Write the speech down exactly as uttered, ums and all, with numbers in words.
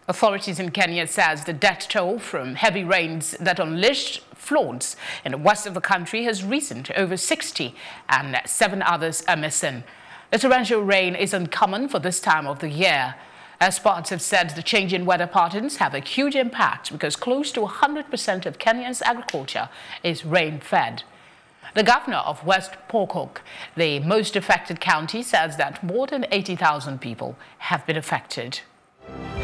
Authorities in Kenya says the death toll from heavy rains that unleashed floods in the west of the country has risen to over sixty, and seven others are missing. The torrential rain is uncommon for this time of the year. Experts have said the change in weather patterns have a huge impact because close to one hundred percent of Kenya's agriculture is rain-fed. The governor of West Pokot, the most affected county, says that more than eighty thousand people have been affected.